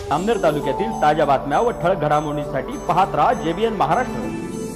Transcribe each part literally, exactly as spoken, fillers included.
अमनेर तालुक्यातील ताज्या बातम्या व ठळक घडामोडींसाठी पाहत राहा जेबीएन महाराष्ट्र।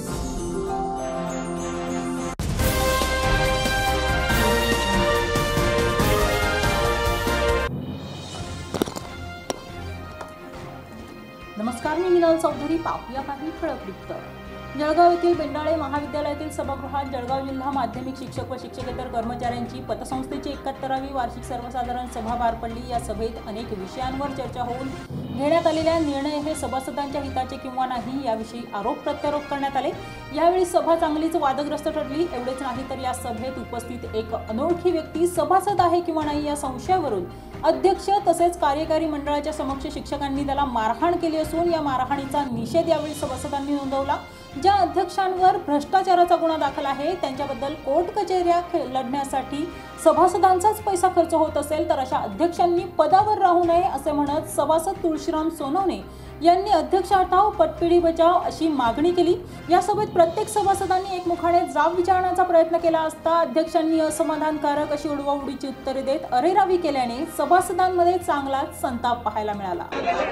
नमस्कार, मी मिनल चौधरी। पाहूया काही ठळक वृत्त। जळगाव येथील बेंडाळे महाविद्यालयातील सभागृहात जळगाव जिल्हा माध्यमिक शिक्षक व शिक्षकेतर कर्मचाऱ्यांची पतसंस्थेची एकाहत्तरावी वार्षिक सर्वसाधारण सभा पार पडली। या सभेत अनेक विषयांवर चर्चा होऊन घेण्यात आलेल्या निर्णय हे सभासदांच्या हिताचे किंवा नाही याविषयी आरोप प्रत्यारोप करण्यात आले। यावेळी सभा चांगलीच वादग्रस्त ठरली। एवढेच नाही तर या सभेत उपस्थित एक अनोळखी व्यक्ती सभासद आहे किंवा नाही या संशयावरून अध्यक्ष तसेच कार्यकारी मंडळाच्या समक्ष शिक्षकांनी त्याला मारहाण केली असून या मारहाणीचा निषेध यावेळी सभासदांनी नोंदवला। ज्या अध्यक्षांवर भ्रष्टाचाराचा गुन्हा दाखल आहे त्यांच्याबद्दल कोर्ट कचेऱ्या लढण्यासाठी सभासदांचाच पैसा खर्च होत असेल तर अशा अध्यक्षांनी पदावर राहू नये असे म्हणत सभासद तुळशीराम सोनवणे यांनी अध्यक्ष हटाव पटपिढी बचाव अशी मागणी केली। या सभेत प्रत्येक सभासदांनी एकमुखाने जाब विचारण्याचा प्रयत्न केला असता अध्यक्षांनी असमाधानकारक अशी उडवाउडीची उत्तरे देत अरेरावी केल्याने सभासदांमध्ये चांगलाच संताप पाहायला मिळाला।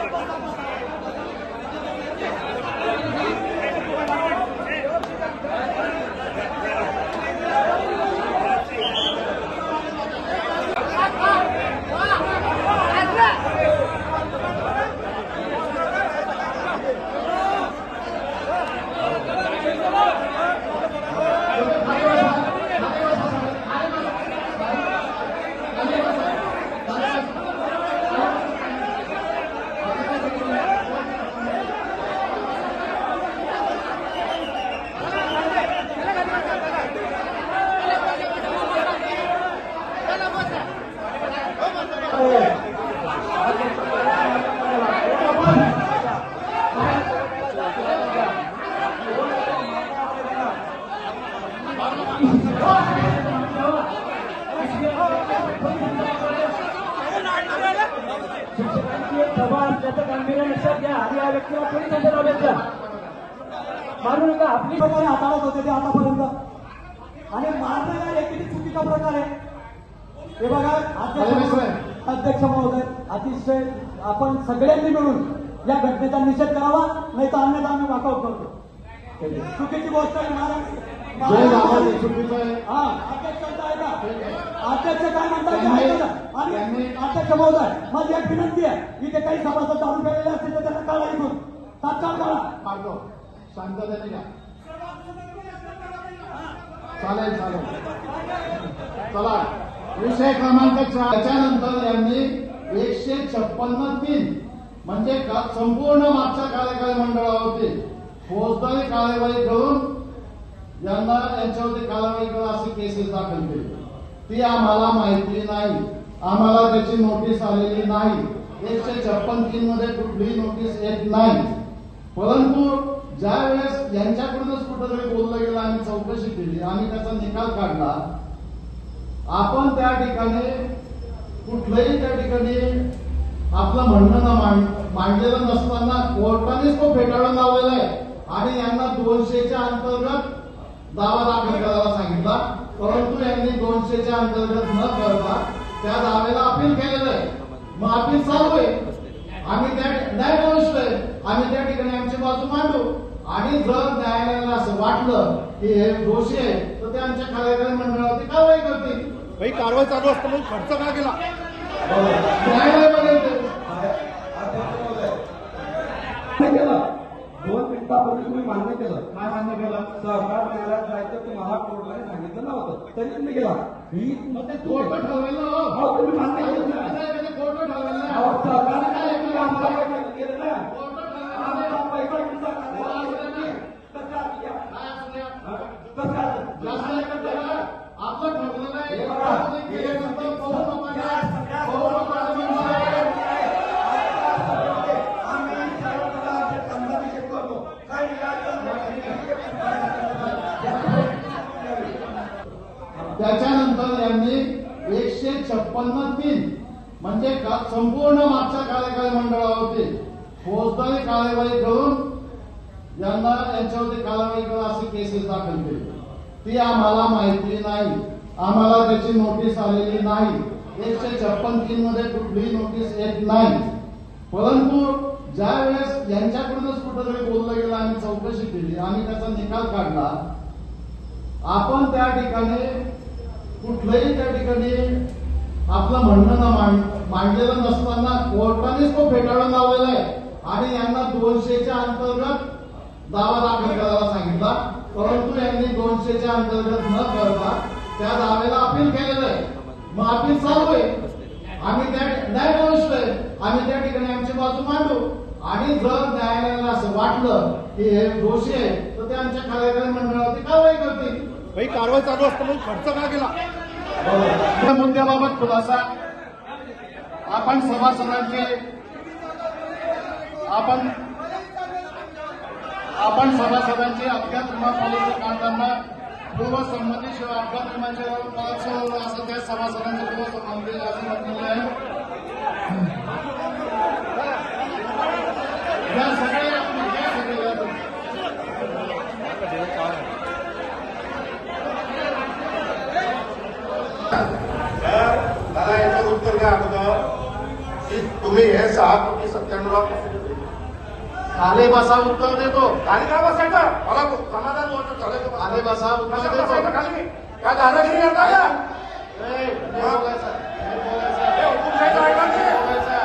आपली प्रकारे हाताळत होते ते आतापर्यंत आणि मारणं काय किती चुकीचा प्रकार आहे हे बघा। अध्यक्ष अध्यक्ष महोदय अतिशय आपण सगळ्यांनी मिळून या घटनेचा निषेध करावा नाही तर अन्यथा आम्ही वॉकआउट करतो। चुकीची गोष्ट आहे हा अध्यक्षांचा आहे का अध्यक्ष काय म्हणतात आणि अध्यक्ष महोदय माझी एक विनंती आहे इथे काही सभासद दारू केलेले असतील तर त्यांना काढा इथून तात्काळ काढा। शांततेने घ्या। चालेल चालेल चला विषय क्रमांक चार। त्याच्यानंतर यांनी एकशे छप्पन्न तीन म्हणजे संपूर्ण मागच्या कार्यकारी मंडळावरती फौजदारी कार्यवाही करून यांना यांच्यावरती कारवाई करून अशी केसेस दाखल केली। ती आम्हाला माहिती नाही, आम्हाला त्याची नोटीस आलेली नाही। एकशे छप्पन तीन मध्ये कुठलीही नोटीस येत नाही। परंतु ज्या वेळेस यांच्याकडूनच कुठंतरी बोललं गेलं आम्ही चौकशी केली आणि त्याचा निकाल काढला। आपण त्या ठिकाणी कुठलंही त्या ठिकाणी आपलं म्हणणं मांडलेलं नसताना कोर्टानेच तो फेटाळून लावलेला आहे आणि यांना दोनशेच्या अंतर्गत दावा दाखल करायला सांगितला। परंतु यांनी दोनशेच्या अंतर्गत न करता त्या दाव्याला अपील केलेलं आहे। मग अपील चालू आहे, आम्ही त्या न्यायवरिष्ठ आहे, आम्ही त्या ठिकाणी आमची बाजू मांडू आणि जर न्यायालयाला असं वाटलं की हे दोषी आहे तर ते आमच्या कार्यकारी मंडळावरती कारवाई करतील। भाई कारवाई चालू असताना खर्च का केला न्यायालय बघेल। दोन मिनिटापूर्वी तुम्ही मान्य केलं काय मान्य केलं? सहकार मेळ्यात जायचं तुम्हाला कोर्टाने सांगितलं नव्हतं तरी तुम्ही गेला। ही कोर्ट ठरवेल हो तुम्ही मान्य केलं कोर्ट ठरवेल सहकारने काय केलं ना आपलं ठरलेलं आहे। त्याच्यानंतर यांनी एकशे छप्पन्न तीन म्हणजे संपूर्ण मागच्या कार्यकारी मंडळावरती फौजदारी कार्यवाही करून यांना यांच्यावरती कारवाई करून अशी केसेस दाखल केली। ती आम्हाला माहिती नाही, आम्हाला त्याची नोटीस आलेली नाही। एकशे छप्पन तीन मध्ये कुठलीही नोटीस येत नाही। परंतु ज्या वेळेस यांच्याकडूनच कुठंतरी बोललं गेलं आणि चौकशी केली आणि त्याचा निकाल काढला, आपण त्या ठिकाणी कुठलंही त्या ठिकाणी आपलं म्हणणं ना मांडलेलं नसताना कोर्टानेच तो फेटाळून लावलेला आहे आणि यांना दोनशेच्या अंतर्गत दावा दाखल करायला सांगितला, परंतु यांनी दोनशेच्या अंतर्गत न करता त्या दाव्याला अपील केलेलं आहे. मग अपील चालू आहे, आम्ही त्या न्यायप्रविष्ट आहे, आम्ही त्या ठिकाणी आमची बाजू मांडू आणि जर न्यायालयाला असं वाटलं की हे दोषी आहे तर ते आमच्या कार्यकारी मंडळावरती कारवाई करतील. काही कारवाई चालू असताना खर्च का केला? या मुद्द्याबाबत खुलासा आपण सभासदांचे आपण आपण सभासदांची अपघात विमा पॉलिसी काढताना पूर्वसंमती शिवाय अपघात विम्याचे परत असं त्या सभासदांचे पूर्वसंमती असं म्हटलेलं आहे. या सगळे या सगळे दादा याचं उत्तर द्या अगोदर की तुम्ही हे सहा कोटी सत्त्याण्णव लाख खाली बसा उत्तर देतो. खाली का बसायचं? मला समाधान होतं झालं. खाली बसा उत्तर देतो. खाली काय दादागिरी करता का? ए, हे बोलायचं, हे बोलायचं, हे हुकुमशाहीचं ऐका हे नाही. बोलायचं.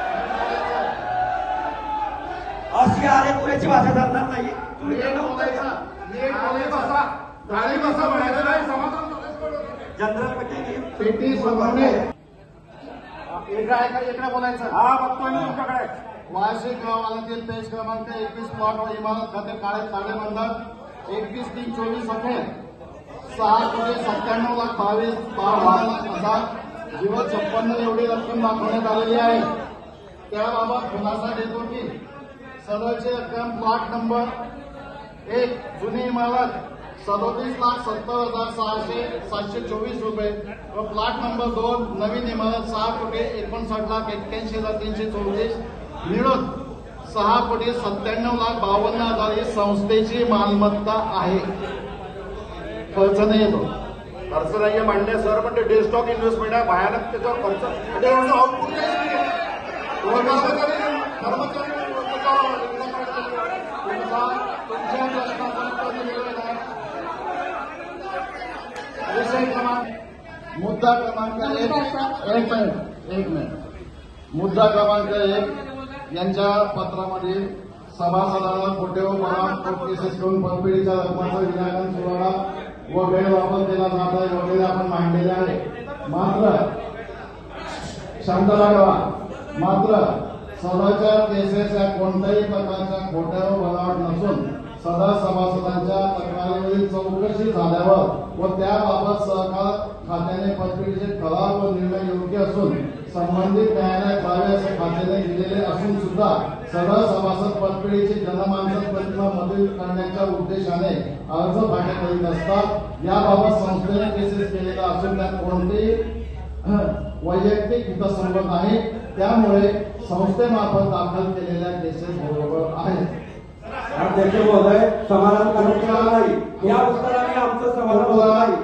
अशी अरे पुरेची भाषा चालणार नाही. तुम्ही नीट बोलायचं, नीट खाली बोलायचं. बसा खाली बसा म्हणायचं नाही. समाधान जनरल पटेल पेटी सोडवणे. इकडे ऐका, इकडे बोलायचं. हा बघतोय मी तुमच्याकडे. वार्षिक गावातील पेज क्रमांक एकवीस प्लॉट व इमारत खाते काळे ताळेबंधात एकवीस तीन चोवीस अखेर सहा कोटी सत्त्याण्णव लाख बावीस बावन्न हजार झिरो छप्पन्न एवढी रक्कम दाखवण्यात आलेली आहे. त्याबाबत खुलासा देतो की सदरची रक्कम प्लॉट नंबर एक जुनी इमारत सदोतीस लाख सत्तर हजार सहाशे सातशे चोवीस रुपये व प्लॉट नंबर दोन नवीन इमारत सहा कोटी एकोणसाठ लाख एक्क्याऐंशी हजार तीनशे चौतीस मिळून सहा कोटी सत्त्याण्णव लाख बावन्न हजार ही संस्थेची मालमत्ता आहे. खर्च नाही येतो. खर्च नाहीये मांडणे सर, पण ते डे स्टॉक इन्व्हेस्टमेंट आहे, भयानक त्याच्यावर खर्च म्हणजे आउटपुट नाही. कर्मचारी तुमच्या प्रश्नाचं दिलेलं आहे. विषय क्रमांक मुद्दा क्रमांक एक एक मिनिट एक मिनिट मुद्दा क्रमांक एक यांच्या पत्रामध्ये सभासदांना खोटे व बनावट कोर्ट केसेस करून परतफेडीच्या रकमाचा विनाकारण सुराडा व गैरवापर केला जात आहे वगैरे आपण मांडलेले आहे. मात्र शांत राहावा. मात्र सदाच्या केसेस या कोणत्याही प्रकारच्या खोट्या व बनावट नसून सदा सभासदांच्या तक्रारीवरील चौकशी झाल्यावर व त्याबाबत सहकार खात्याने परतफेडीचे ठराव व निर्णय योग्य असून संबंधित न्यायालयात जावे असे खात्याने दिलेले असून सुद्धा सदा सभासद परतफेडीची जनमानसात प्रतिमा मदत करण्याच्या उद्देशाने अर्ज फाटे करीत असतात. याबाबत संस्थेने केसेस केलेला असून त्यात कोणतेही वैयक्तिक हितसंबंध आहे. त्यामुळे संस्थेमार्फत दाखल केलेल्या केसेस बरोबर आहेत. अध्यक्ष महोदय, समाधान करण्यात नाही. या उत्तराने आमचं समाधान नाही.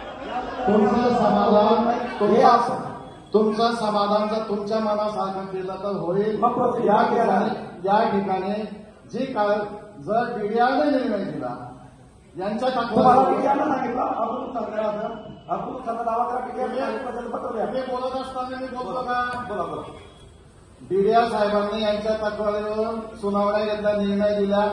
तुमचं समाधान तुमचा तुमचं समाधान जर तुमच्या मनासारखं केलं तर होईल. मग या ठिकाणी या ठिकाणी जी काय जर डीडीआरने निर्णय दिला यांच्या तुम्हाला तक्रारी सांगितलं आपण सांगितलं आपण सगळं दावा करा. मी बोलत असताना मी बोलतो का? बोला बोला. डीडीआर साहेबांनी यांच्या तक्रारीवर सुनावण्या घेतल्या, निर्णय दिला.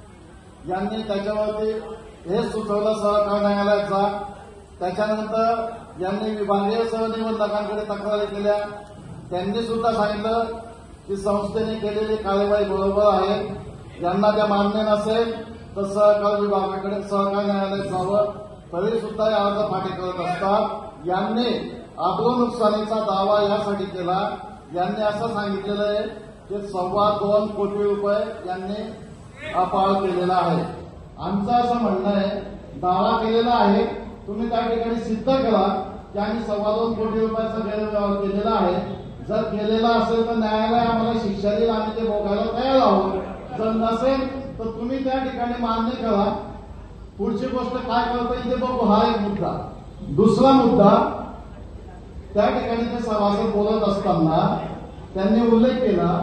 यांनी त्याच्यावरती हे सुचवलं सहकार न्यायालयाचा. त्याच्यानंतर यांनी विभागीय सहनिबंधकांकडे तक्रारी केल्या. त्यांनी सुद्धा सांगितलं की संस्थेने केलेली कार्यवाही बरोबर आहे. यांना त्या मान्य नसेल तर सहकार विभागाकडे सहकार न्यायालयात जावं. तरी सुद्धा हे अर्ज फाटे करत असतात. यांनी आब्रू नुकसानीचा दावा यासाठी केला. यांनी असं सांगितलेलं आहे की सव्वा दोन कोटी रुपये यांनी अपाळ केलेला आहे. आमचं असं म्हणणं आहे, दावा केलेला आहे, तुम्ही त्या ठिकाणी सिद्ध करा की आम्ही सव्वा दोन कोटी रुपयाचा गैरव्यवहार केलेला आहे. जर केलेला असेल तर न्यायालय आम्हाला शिक्षा देईल, आम्ही ते भोगायला तयार आहोत. जर नसेल तर तुम्ही त्या ठिकाणी मान्य करा. पुढची गोष्ट काय करता इथे बघू. हा एक मुद्दा. दुसरा मुद्दा, त्या ठिकाणी ते सभासद बोलत असताना त्यांनी उल्लेख केला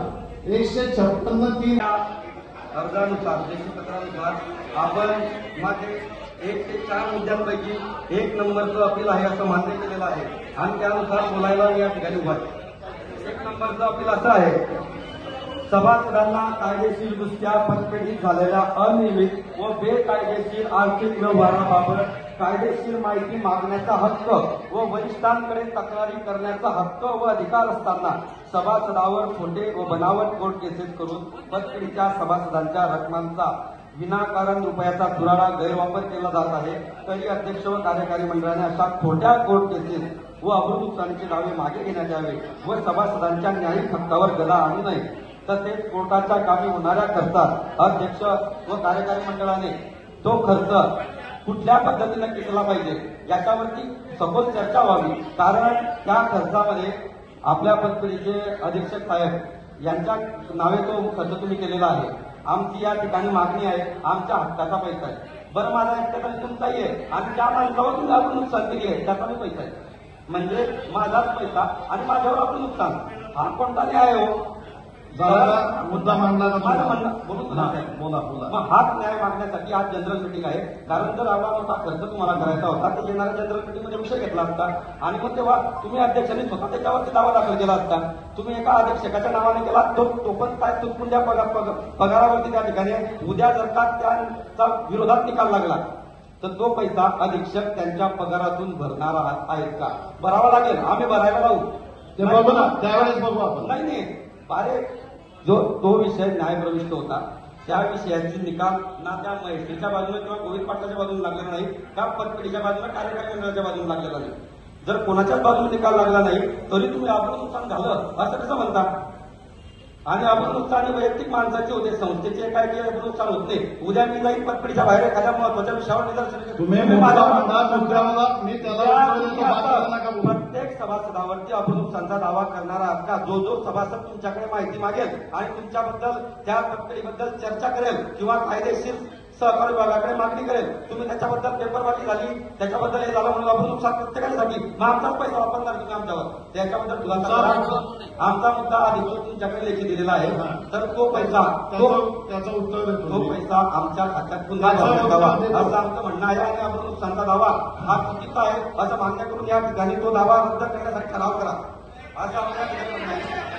एकशे छप्पन्न तीन अर्जानुसार देशपत्रानुसार आपण माझे एक ते चार मुद्द्यांपैकी एक नंबरचं अपील आहे असं मान्य केलेलं आहे आणि त्यानुसार बोलायला मी या ठिकाणी उभा आहे. एक नंबरचं अपील असं आहे, सभासदांना कायदेशीरदृष्ट्या पटपेटीत झालेल्या अनियमित व बेकायदेशीर आर्थिक व्यवहाराबाबत कायदेशीर माहिती मागण्याचा हक्क व वरिष्ठांकडे तक्रारी करण्याचा हक्क व अधिकार असताना सभासदावर खोटे व बनावट कोर्ट केसेस करून पतपेढीच्या सभासदांच्या रकमांचा विनाकारण रुपयाचा दुराडा गैरवापर केला जात आहे. तरी अध्यक्ष व कार्यकारी मंडळाने अशा खोट्या कोर्ट केसेस व अब्रू नुकसानीचे दावे मागे घेण्यात यावे व सभासदांच्या न्यायिक हक्कावर गदा आणू नये. तसेच कोर्टाच्या कामी होणाऱ्या खर्चात अध्यक्ष व कार्यकारी मंडळाने तो खर्च कुठल्या पद्धतीने केला पाहिजे याच्यावरती सखोल चर्चा व्हावी. कारण त्या खर्चामध्ये आपल्या पतपेढीचे अधीक्षक साहेब यांच्या नावे तो खर्च तुम्ही केलेला आहे. आमची या ठिकाणी मागणी आहे, आमच्या हक्काचा पैसा आहे. बरं, माझा एकट्याचा तुमचाही आहे आणि त्या माणसावर तुम्ही आपण नुकसान दिली आहे त्याचा मी पैसा आहे, म्हणजे माझाच पैसा आणि माझ्यावर आपण नुकसान. हा कोणता न्याय हो? मुद्दा मांडला माझं म्हणणं बोलून बोला बोला मग हाच न्याय मागण्यासाठी आज जनरल मिटिंग आहे. कारण जर एवढा मोठा खर्च तुम्हाला करायचा होता तर येणाऱ्या जनरल मिटिंगमध्ये विषय घेतला असता आणि मग तेव्हा तुम्ही अध्यक्षांनी स्वतः त्याच्यावरती दावा दाखल केला असता. तुम्ही एका अध्यक्षकाच्या नावाने केला तो तो पण काय तुटपुंज्या पगार पगारावरती त्या ठिकाणी. उद्या जर का त्यांचा विरोधात निकाल लागला तर तो पैसा अधीक्षक त्यांच्या पगारातून भरणार आहेत का? भरावा लागेल, आम्ही भरायला लावू. ते बघू ना, त्यावेळेस बघू आपण. नाही नाही अरे जो तो विषय न्यायप्रविष्ट होता त्या विषयाची निकाल ना त्या मैत्रीच्या बाजूने किंवा गोविंद पाटलाच्या बाजूने लागलेला नाही का पतपेढीच्या बाजूने कार्यकारी मंडळाच्या बाजूने लागलेला नाही. जर कोणाच्याच बाजूने निकाल लागला नाही तरी तुम्ही आपण नुकसान झालं असं कसं म्हणता? आणि आपण नुकसान वैयक्तिक माणसाचे होते, संस्थेचे काय केलं आपण नुकसान होत नाही. उद्या मी जाईल पतपेढीच्या बाहेर एखाद्या महत्वाच्या विषयावर निदर्शन तुम्ही मी त्याला प्रत्येक सभासदावरती आपण नुकसानचा दावा करणारा आहात का? जो जो सभासद तुमच्याकडे माहिती मागेल आणि तुमच्याबद्दल त्या पतपेढीबद्दल चर्चा करेल किंवा कायदेशीर सहकार विभागाकडे मागणी करेल, तुम्ही त्याच्याबद्दल पेपरबाजी झाली त्याच्याबद्दल हे झालं म्हणून आपण नुकसान प्रत्येकासाठी मग आमचाच पैसा वापरणार तुम्ही आमच्यावर. त्याच्याबद्दल खुलासा आमचा मुद्दा अधीक्षक तुमच्याकडे लेखी दिलेला आहे. तर तो पैसा तो त्याचं उत्तर तो पैसा आमच्या खात्यात पुन्हा भरण्यात यावा असं आमचं म्हणणं आहे. आणि आपण नुकसानचा दावा हा चुकीचा आहे असं मान्य करून या ठिकाणी तो दावा रद्द करण्यासाठी ठराव करा असं आमच्या ठिकाणी म्हणणं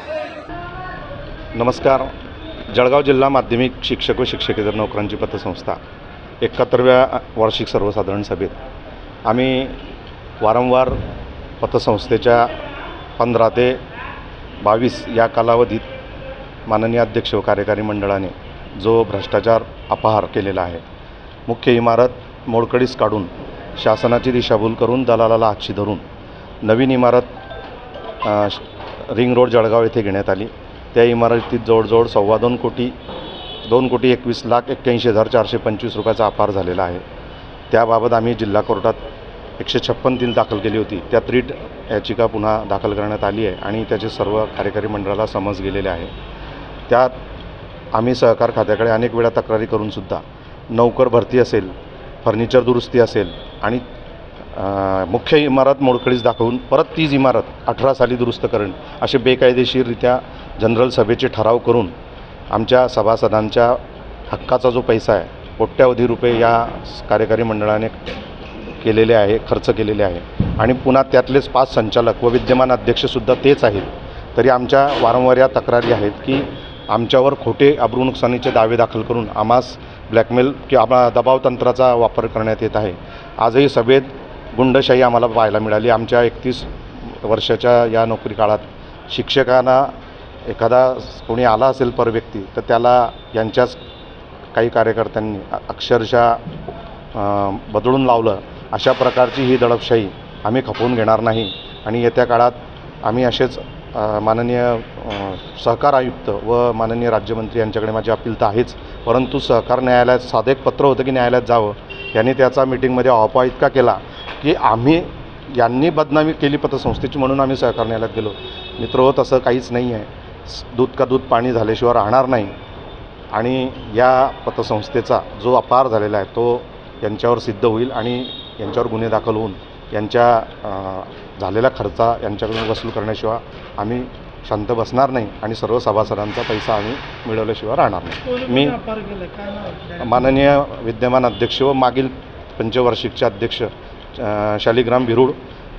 आहे. नमस्कार. जळगाव जिल्हा माध्यमिक शिक्षक व शिक्षकेतर नोकरांची पतसंस्था एकाहत्तरव्या वार्षिक सर्वसाधारण सभेत आम्ही वारंवार पतसंस्थेच्या पंधरा ते बावीस या कालावधीत माननीय अध्यक्ष व कार्यकारी मंडळाने जो भ्रष्टाचार अपहार केलेला आहे, मुख्य इमारत मोडकळीस काढून शासनाची दिशाभूल करून दलालाला हातशी धरून नवीन इमारत रिंग रोड जळगाव येथे घेण्यात आली. त्या इमारतीत जवळजवळ सव्वा दोन कोटी दोन कोटी एकवीस लाख एक्क्याऐंशी हजार चारशे पंचवीस रुपयाचा अपहार झालेला आहे. त्याबाबत आम्ही जिल्हा कोर्टात एकशे छप्पन तीन दाखल केली होती. त्यात रीट याचिका पुन्हा दाखल करण्यात आली आहे आणि त्याचे सर्व कार्यकारी मंडळाला समज गेलेले आहे. त्यात आम्ही सहकार खात्याकडे अनेक वेळा तक्रारी करूनसुद्धा नौकर भरती असेल, फर्निचर दुरुस्ती असेल आणि मुख्य इमारत मोडकळीस दाखवून परत तीच इमारत अठरा साली दुरुस्त करण असे बेकायदेशीररित्या जनरल सभेचे ठराव करून आमच्या सभासदांच्या हक्काचा जो पैसा आहे कोट्यावधी रुपये या कार्यकारी मंडळाने केलेले आहे, खर्च केलेले आहे. आणि पुन्हा त्यातलेच पाच संचालक व विद्यमान अध्यक्षसुद्धा तेच आहेत. तरी आमच्या वारंवार या तक्रारी आहेत की आमच्यावर खोटे अब्रू नुकसानीचे दावे दाखल करून आम्हास ब्लॅकमेल किंवा दबाव तंत्राचा वापर करण्यात येत आहे. आजही सभेत गुंडशाही आम्हाला पाहायला मिळाली. आमच्या एकतीस वर्षाच्या या नोकरी काळात शिक्षकांना एखादा कोणी आला असेल पर व्यक्ती तर त्याला यांच्याच काही कार्यकर्त्यांनी अक्षरशः बदलून लावलं. अशा प्रकारची ही दडपशाही आम्ही खपवून घेणार नाही आणि येत्या काळात आम्ही असेच माननीय सहकार आयुक्त व माननीय राज्यमंत्री यांच्याकडे माझी अपील तर आहेच, परंतु सहकार न्यायालयात साधं एक पत्र होतं की न्यायालयात जावं. यांनी त्याचा मीटिंगमध्ये अहवाल इतका केला की आम्ही यांनी बदनामी केली पतसंस्थेची म्हणून आम्ही सहकार न्यायालयात गेलो. मित्र, तसं काहीच नाही आहे. दूध का दूध पाणी झाल्याशिवाय राहणार नाही आणि या पतसंस्थेचा जो अपहार झालेला आहे तो यांच्यावर सिद्ध होईल आणि यांच्यावर गुन्हे दाखल होऊन यांच्या झालेला खर्च यांच्याकडून वसूल करण्याशिवाय आम्ही शांत बसणार नाही आणि सर्व सभासदांचा पैसा आम्ही मिळवल्याशिवाय राहणार नाही. मी माननीय विद्यमान अध्यक्ष व मागील पंचवार्षिकचे अध्यक्ष अ, शालिग्राम बिरूड,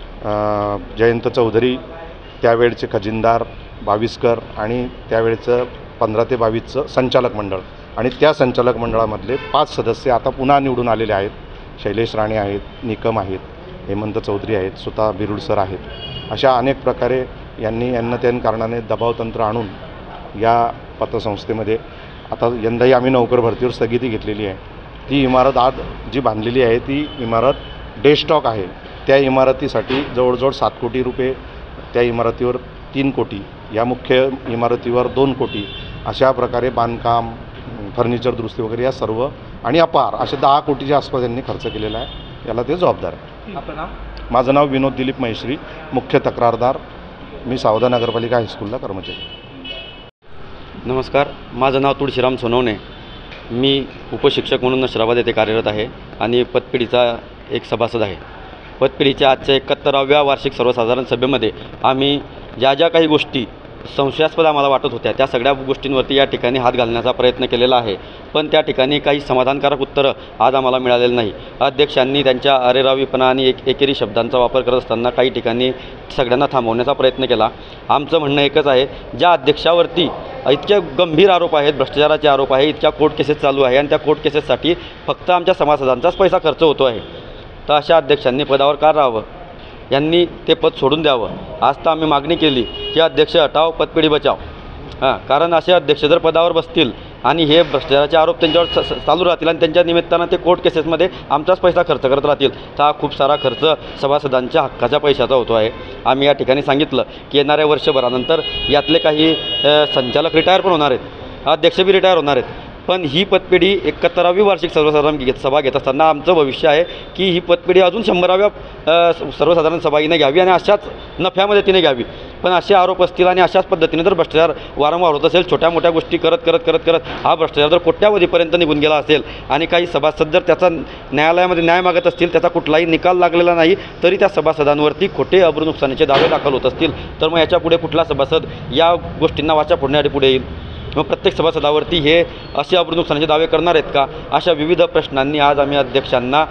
अ, जयंत चौधरी, त्यावेळचे खजिनदार बावीसकर आणि त्यावेळचं पंधरा ते बावीसचं संचालक मंडळ आणि त्या संचालक मंडळामधले पाच सदस्य आता पुन्हा निवडून आलेले आहेत. शैलेश राणे आहेत, निकम आहेत, हेमंत चौधरी आहेत, स्वतः बिरूड सर आहेत. अशा अनेक प्रकारे यांनी यांना त्यान कारणाने दबावतंत्र आणून या पतसंस्थेमध्ये आता यंदाही आम्ही नोकर भरतीवर स्थगिती घेतलेली आहे. ती इमारत आज जी बांधलेली आहे ती इमारत डे स्टॉक आहे. त्या इमारतीसाठी जवळजवळ सात कोटी रुपये, त्या इमारतीवर तीन कोटी, या मुख्य इमारतीवर दोन कोटी, अशा प्रकारे बांधकाम, फर्निचर दुरुस्ती वगैरे या सर्व आणि अपार असे दहा कोटीच्या आसपास यांनी खर्च केलेला आहे. याला ते जबाबदार आहे. आपलं नाव? माझं नाव विनोद दिलीप महेश्वरी, मुख्य तक्रारदार. मी सावदा नगरपालिका हायस्कूलला कर्मचारी. नमस्कार, माझं नाव तुळशीराम सोनवणे. मी उपशिक्षक म्हणून नशिराबाद येथे कार्यरत आहे आणि पतपिढीचा एक सभासद आहे. पतपिढीच्या आजच्या एकाहत्तराव्या वार्षिक सर्वसाधारण सभेमध्ये आम्ही ज्या ज्या काही गोष्टी संशयास्पद आम्हाला वाटत होत्या त्या सगळ्या गोष्टींवरती या ठिकाणी हात घालण्याचा प्रयत्न केलेला आहे. पण त्या ठिकाणी काही समाधानकारक उत्तरं आज आम्हाला मिळालेलं नाही. अध्यक्षांनी त्यांच्या अरेरावीपणा आणि एक एकेरी शब्दांचा वापर करत असताना काही ठिकाणी सगळ्यांना थांबवण्याचा प्रयत्न केला. आमचं म्हणणं एकच आहे, ज्या अध्यक्षावरती इतके गंभीर आरोप आहेत, भ्रष्टाचाराचे आरोप आहे, इतक्या कोर्ट केसेस चालू आहे आणि त्या कोर्ट केसेससाठी फक्त आमच्या सभासदांचाच पैसा खर्च होतो आहे, तर अशा अध्यक्षांनी पदावर का राहावं? यांनी ते पद सोडून द्यावं. आज तर आम्ही मागणी केली की अध्यक्ष हटाव, पतपिढी बचाव. हां, कारण असे अध्यक्ष जर पदावर बसतील आणि हे भ्रष्टाचाराचे आरोप त्यांच्यावर चालू राहतील आणि त्यांच्या निमित्तानं ते कोर्ट केसेसमध्ये आमचाच पैसा खर्च करत राहतील, तर हा खूप सारा खर्च सभासदांच्या हक्काच्या पैशाचा होतो आहे. आम्ही या ठिकाणी सांगितलं की येणाऱ्या वर्षभरानंतर यातले काही संचालक रिटायर पण होणार आहेत, अध्यक्ष बी रिटायर होणार आहेत. पण ही पतपिढी एकाहत्तरावी वार्षिक सर्वसाधारण घेत सभा घेत असताना आमचं भविष्य आहे की ही पतपिढी अजून शंभराव्या सर्वसाधारण सभा हिने घ्यावी आणि अशाच नफ्यामध्ये तिने घ्यावी. पण असे आरोप असतील आणि अशाच पद्धतीने जर भ्रष्टाचार वारंवार होत असेल, छोट्या मोठ्या गोष्टी करत करत करत करत हा भ्रष्टाचार जर कोट्यावधीपर्यंत निघून गेला असेल आणि काही सभासद जर त्याचा न्यायालयामध्ये न्याय मागत असतील, त्याचा कुठलाही निकाल लागलेला नाही, तरी त्या सभासदांवरती खोटे अब्रू नुकसानीचे दावे दाखल होत असतील, तर मग याच्यापुढे कुठला सभासद या गोष्टींना वाचा फोडण्यासाठी पुढे येईल? मग प्रत्येक सभासदावरती हे असे अब्रू नुकसानीचे दावे करणार आहेत का? अशा विविध प्रश्नांनी आज आम्ही अध्यक्षांना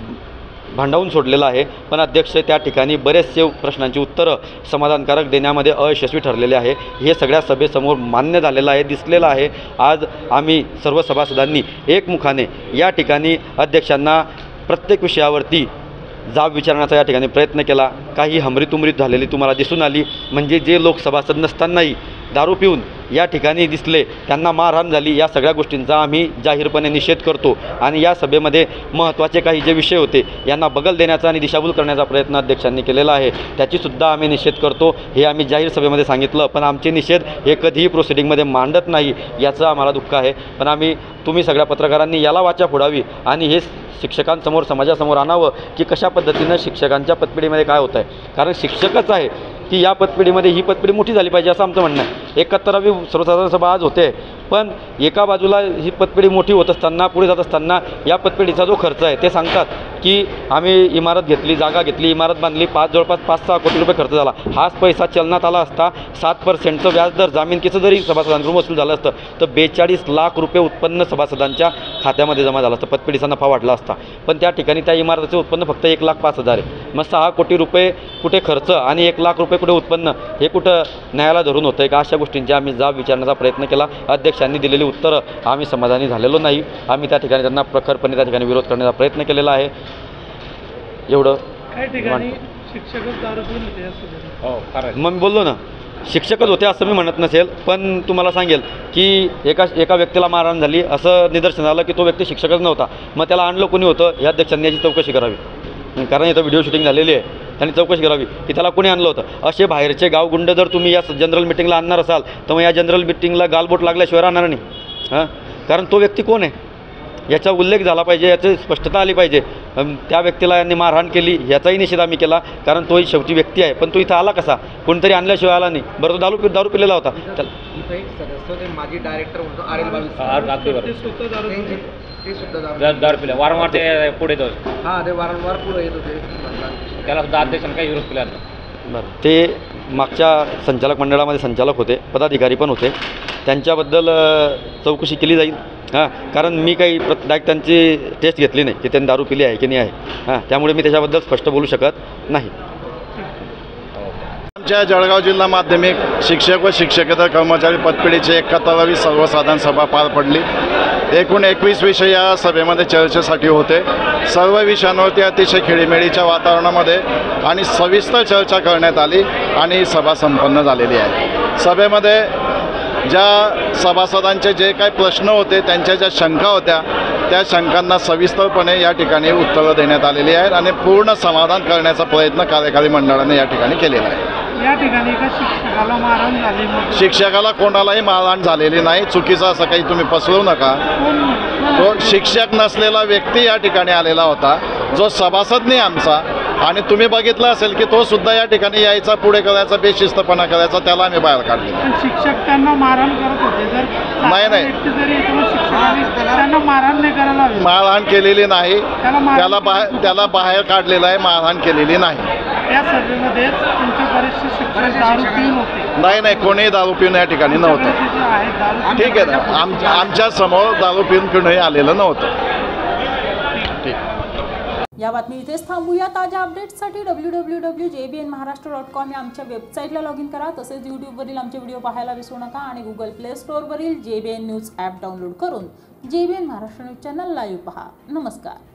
भांडावून सोडलेलं आहे. पण अध्यक्ष त्या ठिकाणी बरेचसे प्रश्नांची उत्तरं समाधानकारक देण्यामध्ये अयशस्वी ठरलेले आहे. हे सगळ्या सभेसमोर मान्य झालेलं आहे, दिसलेलं आहे. आज आम्ही सर्व सभासदांनी एकमुखाने या ठिकाणी अध्यक्षांना प्रत्येक विषयावरती जाब विचारण्याचा या ठिकाणी प्रयत्न केला. काही हमरीतुमरीत झालेली तुम्हाला दिसून आली, म्हणजे जे लोक सभासद नसतानाही दारू पिऊन या ठिकाणी दिसले, त्यांना मारहाण झाली, या सगळ्या गोष्टींचा आम्ही जाहीरपणे निषेध करतो. आणि या सभेमध्ये महत्त्वाचे काही जे विषय होते यांना बगल देण्याचा आणि दिशाभूल करण्याचा प्रयत्न अध्यक्षांनी केलेला आहे, त्याचीसुद्धा आम्ही निषेध करतो. हे आम्ही जाहीर सभेमध्ये सांगितलं, पण आमचे निषेध हे कधीही प्रोसिडिंगमध्ये मांडत नाही, याचं आम्हाला दुःख आहे. पण आम्ही तुम्ही सगळ्या पत्रकारांनी याला वाचा फोडावी आणि हे शिक्षकांसमोर समाजासमोर आणावं की कशा पद्धतीनं शिक्षकांच्या पतपिढीमध्ये काय होतं आहे. कारण शिक्षकच आहे की या पतपिढीमध्ये ही पतपिढी मोठी झाली पाहिजे असं आमचं म्हणणं आहे. एकाहत्तरावी सर्वसाधारण सभा आज होते, पण एका बाजूला ही पतपिढी मोठी होत असताना, पुढे जात असताना या पतपिढीचा जो खर्च आहे ते सांगतात की आम्ही इमारत घेतली, जागा घेतली, इमारत बांधली, पाच जवळपास पाच सहा कोटी रुपये खर्च झाला. हाच पैसा चलनात आला असता, सात पर्सेंटचं व्याजदर जामीनकीचं जरी सभासदांकडून वसूल झालं असतं तर बेचाळीस लाख रुपये उत्पन्न सभासदांच्या खात्यामध्ये जमा झालं असतं, पतपिढीचा नफा वाढला असता. पण त्या ठिकाणी त्या इमारतीचे उत्पन्न फक्त एक लाख पाच हजार आहे. मग सहा कोटी रुपये कुठे खर्च आणि एक लाख रुपये कुठे उत्पन्न, हे कुठं न्यायाला धरून होतं आहे का? अशा गोष्टींची आम्ही जाब विचारण्याचा प्रयत्न केला. अध्यक्षांनी दिलेली उत्तरं आम्ही समाधानी झालेलो नाही. आम्ही त्या ठिकाणी त्यांना प्रखरपणे त्या ठिकाणी विरोध करण्याचा प्रयत्न केलेला आहे. एवढं काही ठिकाणी शिक्षकच दारू पिऊन होते असं. मग मी बोललो ना, शिक्षकच होते असं मी म्हणत नसेल, पण तुम्हाला सांगेल की एका एका व्यक्तीला मारहाण झाली असं निदर्शन आलं की तो व्यक्ती शिक्षकच नव्हता. मग त्याला आणलं कोणी होतं, या अध्यक्षांनी याची चौकशी करावी. कारण इथं व्हिडिओ शूटिंग झालेली आहे, त्यांनी चौकशी करावी की त्याला कोणी आणलं होतं. असे बाहेरचे गावगुंड जर तुम्ही या जनरल मिटिंगला आणणार असाल तर मग या जनरल मिटिंगला गालबोट लागल्याशिवाय राहणार नाही. हां, कारण तो व्यक्ती कोण आहे याचा उल्लेख झाला पाहिजे, याची स्पष्टता आली पाहिजे. त्या व्यक्तीला यांनी मारहाण केली याचाही निषेध आम्ही केला, कारण तोही शेवटी व्यक्ती आहे. पण तो इथं आला कसा? कोणतरी आणल्याशिवाय आला नाही. बरं, तो दारू दारू पिलेला होता. इथं एक सदस्य होते, माजी डायरेक्टर म्हणतो आर एल बावीस, ते सुद्धा दारू पिल्या वारंवार ते पुढे जाऊ. हां, ते वारंवार पुढे येत होते, त्याला सुद्धा अध्यक्षांनी काही विरोध केला. बरं, ते मागच्या संचालक मंडळामध्ये संचालक होते, पदाधिकारी पण होते, त्यांच्याबद्दल अ, चौकशी केली जाईल हां. कारण मी काही प्र डायरेक्ट त्यांची टेस्ट घेतली नाही की त्यांनी दारू पिली आहे की नाही आहे हां, त्यामुळे मी त्याच्याबद्दल स्पष्ट बोलू शकत नाही. आमच्या जळगाव जिल्हा माध्यमिक शिक्षक व शिक्षकेतर कर्मचारी पतपेढीची एकाहत्तरावी सर्वसाधारण सभा पार पडली. एकूण एकवीस विषय या सभेमध्ये चर्चेसाठी होते. सर्व विषयांवरती अतिशय खेळीमेळीच्या वातावरणामध्ये आणि सविस्तर चर्चा करण्यात आली आणि सभा संपन्न झालेली आहे. सभेमध्ये ज्या सभासदांचे जे काही प्रश्न होते, त्यांच्या ज्या शंका होत्या, त्या शंकांना सविस्तरपणे या ठिकाणी उत्तरं देण्यात आलेली आहेत आणि पूर्ण समाधान करण्याचा प्रयत्न कार्यकारी मंडळाने या ठिकाणी केलेला आहे. या ठिकाणी एका शिक्षकाला मारहाण झाली. शिक्षकाला कोणालाही मारहाण झालेली नाही. चुकीचं असं काही तुम्ही पसरवू नका. तो शिक्षक नसलेला व्यक्ती या ठिकाणी आलेला होता, जो सभासद नाही आमचा, आणि तुम्ही बघितलं असेल की तो सुद्धा या ठिकाणी यायचा, पुढे करायचा, बेशिस्तपणा करायचा, त्याला आम्ही बाहेर काढले. शिक्षक त्यांना मारहाण करत होते. जर नाही नाही त्यांना मारहाण नाही करायला हवी. मारहाण केलेली नाही. त्याला बाहेर त्याला बाहेर काढलेलं आहे, मारहाण केलेली नाही. त्या सभेमध्ये तुमचे बरेचसे शिक्षक दारू पिऊन होते. नाही नाही कोणीही दारू पिऊन या ठिकाणी नव्हतं. ठीक आहे ना, आम आमच्या समोर दारू पिऊन कोणीही आलेलं नव्हतं. ठीक. या बातमी इथेच थांबूया. ताज्या अपडेट्ससाठी W W W J B N Maharashtra dot com या आमच्या वेबसाईटला लॉग इन करा. तसेच यूट्यूबवरील आमचे व्हिडिओ पाहायला विसरू नका आणि गुगल प्ले स्टोअरवरील J B N news app download करून J B N Maharashtra news channel live पहा. नमस्कार.